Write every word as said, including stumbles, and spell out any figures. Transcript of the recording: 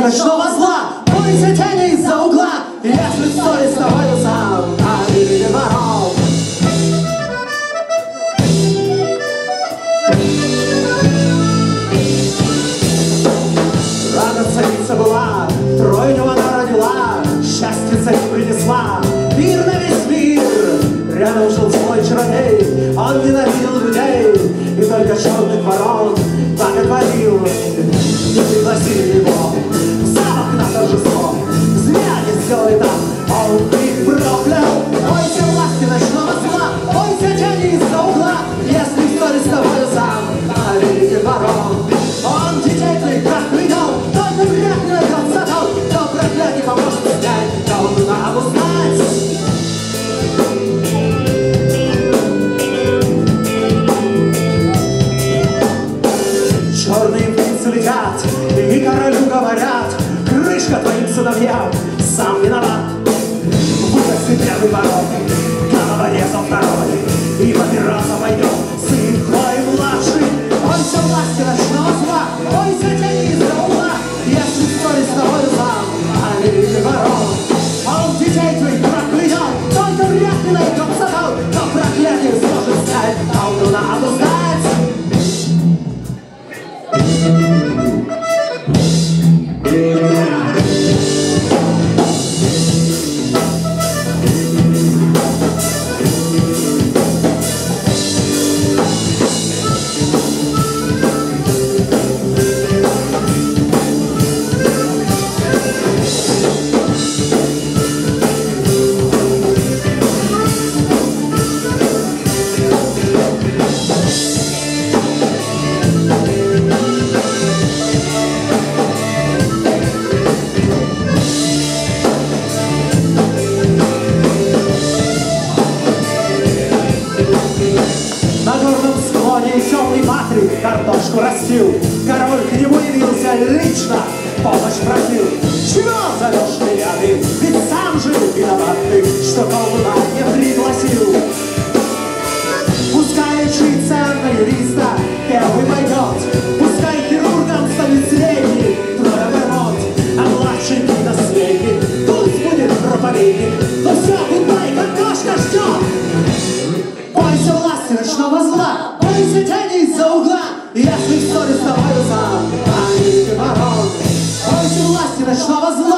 ночного зла, бойся тени из-за угла, если в ссоре с тобою сам, а не воров. Рада царица была, тройню она родила, счастье царь принесла, мир на весь мир. Рядом жил злой чародей, он ненавидел людей, и только черных ворон так и творил. Не пригласили его в замок на торжество, зря не сделали там, он их проклял. Бойся власти ночного зла, бойся тени из-за угла, если в ссоре с тобою сам, а великий ворон. Он детей твоих проклянул, только вряд ли найдет затон, кто проклятие поможет снять, кого надо узнать. Черные птицы летят, и королю говорят, крышка твоим сыновьям, сам виноват. Вырасти первый ворот, голова резал второй, и попираться пойдет сын твой младший. Бойся власти ночного зла, бойся тени из-за угла, если в ссоре с тобой сам, а не великий ворон. Он детей твоих проклянет, только вряд ли найдет затон, но проклятие сможет снять, а надо узнать. Картошку растил, король к нему явился лично, помощь просил. Чего зовешь меня ты? Ведь сам же виноват ты, что колдуна не пригласил. Пускай учиться на юриста первый пойдет, пускай хирургом станет средний, трое вернут, а младшенький наследник пусть будет проповедник. Но все, гудбай, картошка ждет. Бойся власти ночного зла, бойся тени из-за угла, если в ссоре с тобою сам, а не ворон. Бойся власти ночного зла.